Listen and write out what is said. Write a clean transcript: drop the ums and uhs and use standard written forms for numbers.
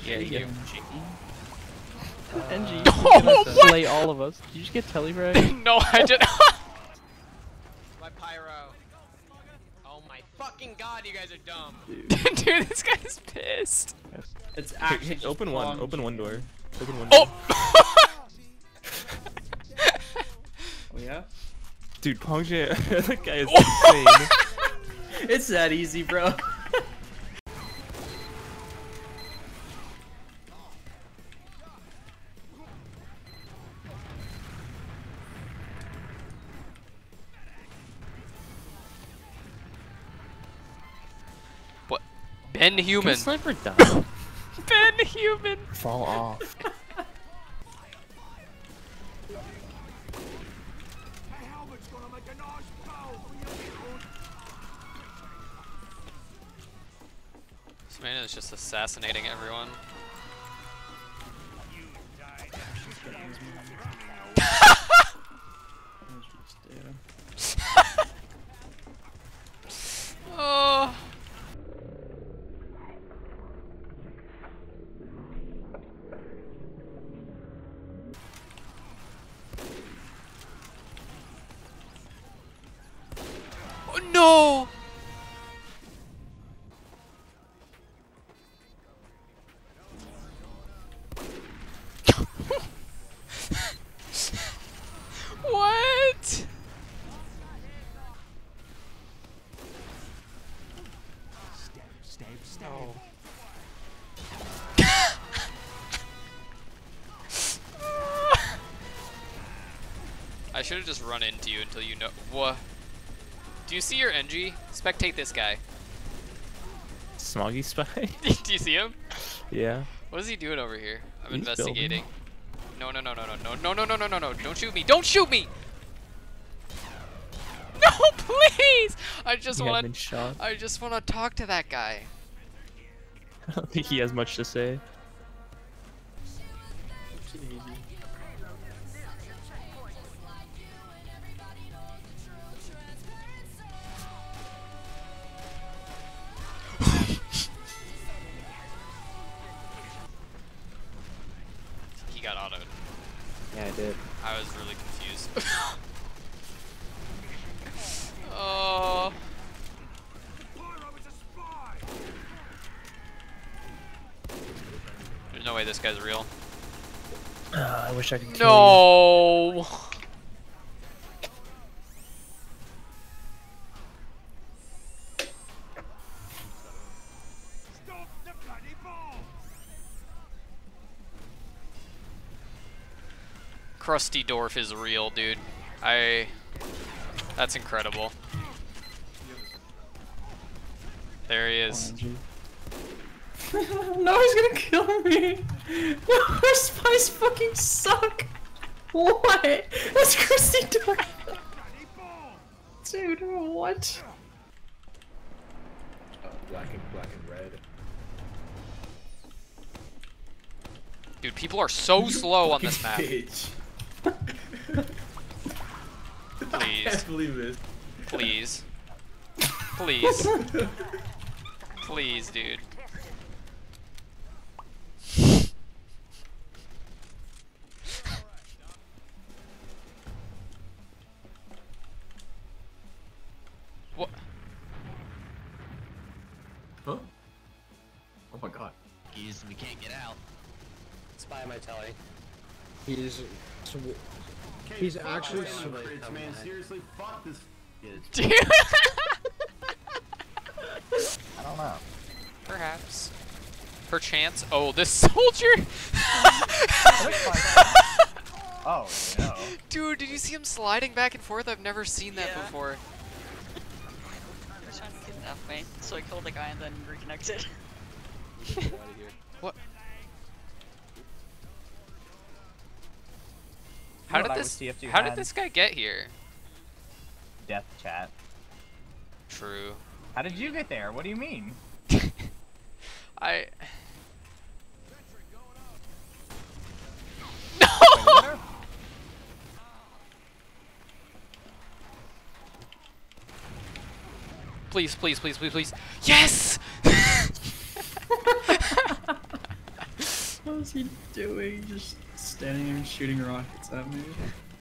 Yeah, you. NG, you're Oh, gonna what? slay all of us. Did you just get telefrag? No, I didn't. My pyro. Oh my fucking god, you guys are dumb. Dude, this guy's pissed. It's actually Hey, open one door. Open one door. Oh! Oh yeah? Dude, Pongje, that guy is insane. It's that easy, bro. What? Ben Human. Can Sniper die? Ben Human. Fall off. This man is just assassinating everyone. Oh. Oh no! What? Oh. I should have just run into you until you know. What? Do you see your NG? Spectate this guy. Smoggy spy? Do you see him? Yeah. What is he doing over here? I'm He's investigating. No, no, no, no, no, no, no, no, no, no, no, no! Don't shoot me! Don't shoot me! No, please! I just He want been shot. I just want to talk to that guy. I don't think he has much to say. He got autoed. Yeah, I did. I was really confused. Oh. There's no way this guy's real. I wish I could kill you. No. Krusty Dorf is real, dude. That's incredible. There he is. No, he's gonna kill me. No, our spies fucking suck. What? That's Christy Dark. Dude, what? Black and red. Dude, people are so slow on this map. Bitch. I Please. can't believe this. Please. Please. Please, dude. What? Huh? Oh my god. We can't get out. Spy my telly. He's actually. Man, seriously, fuck this. Dude. I don't know. Perhaps. Perchance. Oh, this soldier! Oh no. Dude, did you see him sliding back and forth? I've never seen that before. I was trying to kidnap me, so I killed the guy and then reconnected. What? How did this guy get here? Death chat. True. How did you get there? What do you mean? No! Wait, Please, please, please, please, please. Yes! What was he doing? Just standing there and shooting rockets at me.